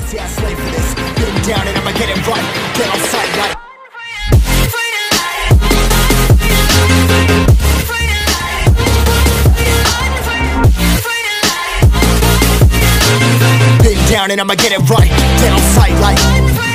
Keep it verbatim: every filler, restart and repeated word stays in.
See I slave for this. Been down and I'ma get it right. Get on sight like Been down and I'ma get it right. Get on sight like